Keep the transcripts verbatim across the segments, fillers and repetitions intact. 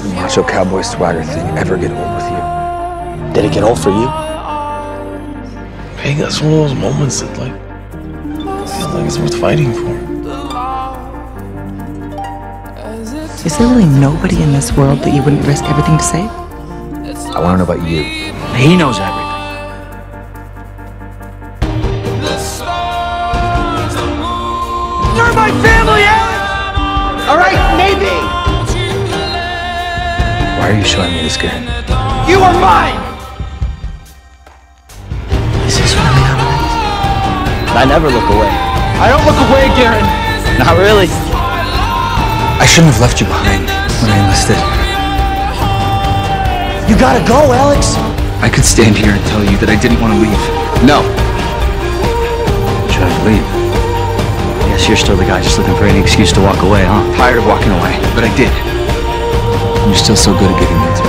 the macho cowboy swagger thing ever get old with you? Did it get old for you? Hey, that's one of those moments that, like, feels like it's worth fighting for. Is there really nobody in this world that you wouldn't risk everything to save? I want to know about you. He knows everything. You're my family, Alex! All right, maybe. Why are you showing me this game? You are mine! Is this really happening? I never look away. I don't look away, Garen. Not really. I shouldn't have left you behind when I enlisted. You gotta go, Alex. I could stand here and tell you that I didn't want to leave. No. Should I leave? Guess you're still the guy just looking for any excuse to walk away, huh? Tired of walking away, but I did. And you're still so good at giving it to me.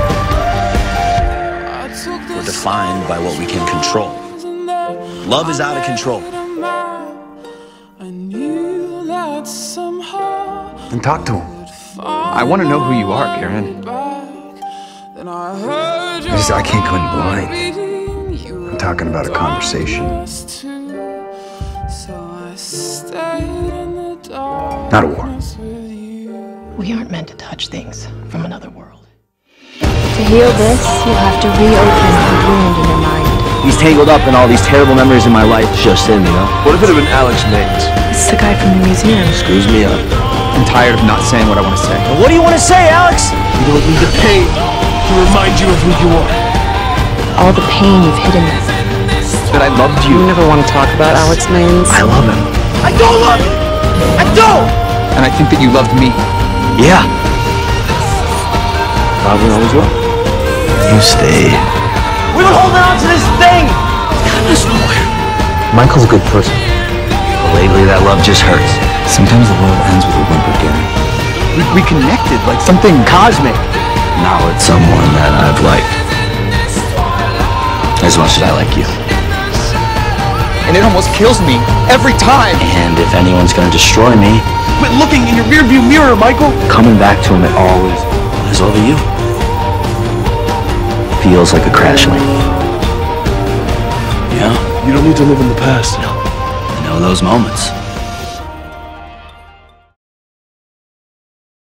We're defined by what we can control. Love is out of control. Then talk to him. I want to know who you are, Karen. I just, I can't go in blind. I'm talking about a conversation. Not a war. We aren't meant to touch things from another world. To heal this, you'll have to reopen the wound in your mind. He's tangled up in all these terrible memories in my life. Just him, you know? What if it had been Alex Malex? It's the guy from the museum. Screws me up. I'm tired of not saying what I want to say. What do you want to say, Alex? You don't need the pain to remind you of who you are. All the pain you've hidden. That I loved you. You never want to talk about Alex Maines. I love him. I don't love you! I don't! And I think that you loved me. Yeah. Probably always will. You stay. We were holding on to this thing! There's nowhere. Michael's a good person. But lately, that love just hurts. Sometimes the world ends with a whimper, Garen. We, we connected like something cosmic. Not with someone that I've liked as much as I like you. And it almost kills me every time. And if anyone's gonna destroy me, Quit looking in your rearview mirror, Michael! coming back to him, it always is over you. Feels like a crash landing. Yeah, You don't need to live in the past. I know those moments.